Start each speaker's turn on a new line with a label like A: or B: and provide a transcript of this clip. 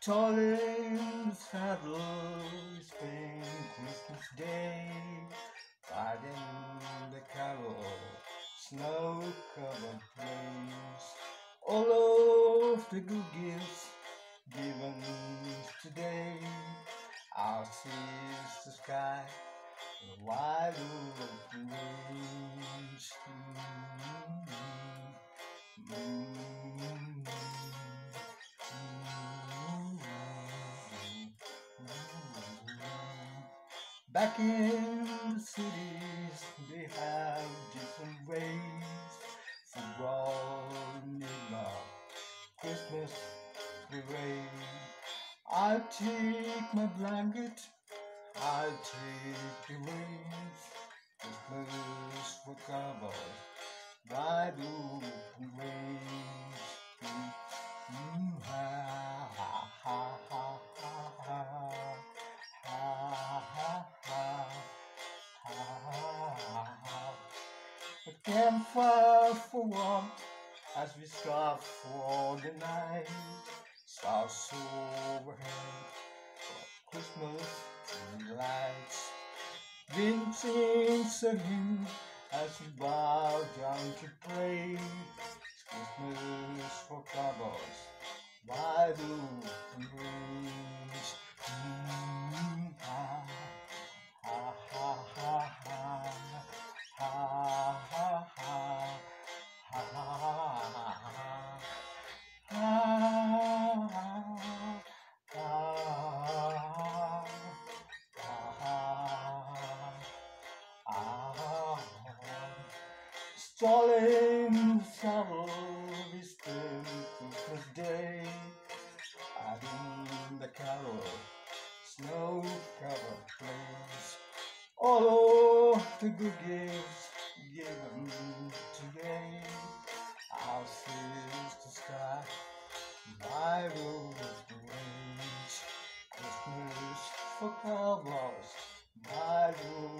A: Tolling the saddle, spring Christmas Day, riding the carol, snow-covered plains. All of the good gifts given today, our seas the sky, the wide open range. Back in the cities, they have different ways for broad eggnog, Christmas parade. I'll take my blanket, I'll take the reins, Christmas for cowboys, wide open range. Ha ha ha ha ha ha ha ha. A campfire for warmth as we start for the night. Stars overhead, Christmas lights. Wind sings a hymn as we bow down to pray. Christmas for cowboys, wide open range. Ha ha ha ha ha ha ha ha ha. Stalling the saddle, we spend Christmas Day, adding the carol, snow-covered plains. All of the good gifts given today, our sister sky, wide open range. Christmas for cowboys, wide open